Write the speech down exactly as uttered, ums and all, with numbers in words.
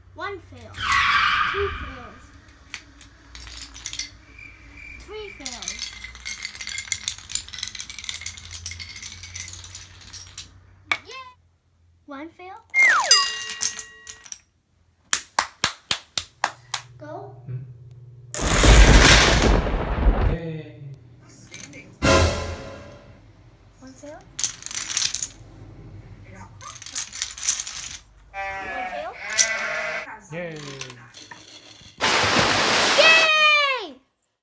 One fail. Two fails. Three fails. Yeah. One fail. Go. Hmm. Yay. One fail.